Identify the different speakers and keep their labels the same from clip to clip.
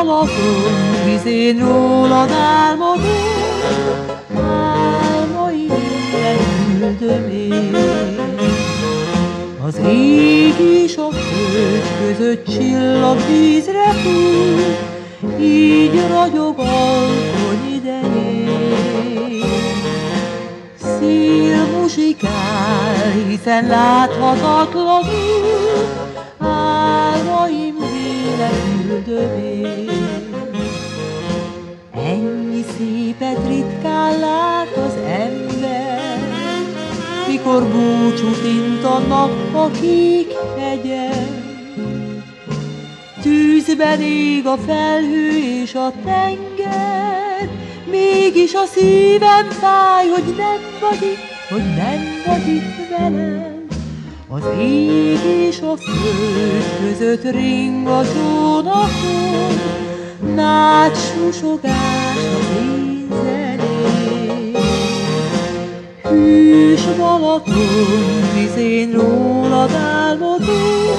Speaker 1: Balaton vizén rólad álmodom, álmaimben üldöm én. Az ég és a föld között csillagvízre fut, így ragyog alkony idején. Szél muzsikál, hiszen láthatatlanul, álmaim vélen üldöm én. Ennyi szépet ritkán lát az ember, mikor búcsút int a nap a kék hegyen. Tűzben ég a felhő és a tenger, mégis a szívem fáj, hogy nem vagy itt, hogy nem vagy itt velem. Az ég és a föld között ring a csónakon, nád susogás az én zeném. Hűs Balaton vizén rólad álmodom,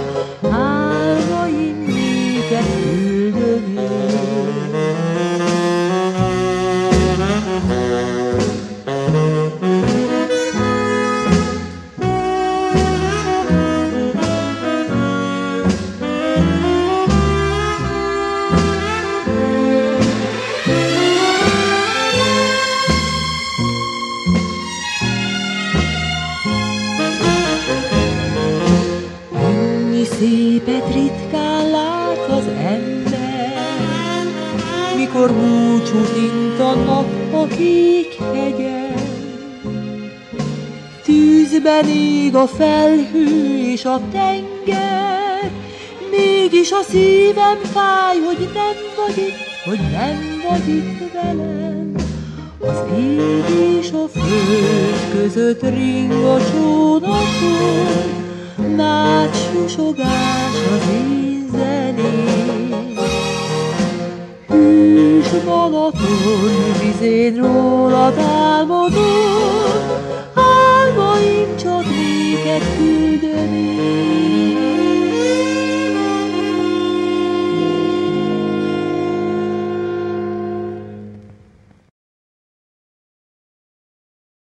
Speaker 1: álmaim néked küldöm én. Szépet ritkán lát az ember, mikor búcsút int a nap a kék hegyen. Tűzben ég a felhő és a tenger, mégis a szívem fáj, hogy nem vagy itt, hogy nem vagy itt velem. Az ég és a föld között ring a csónakon, nád susogás az én zeném. Hűs Balaton vizén rólad álmodom,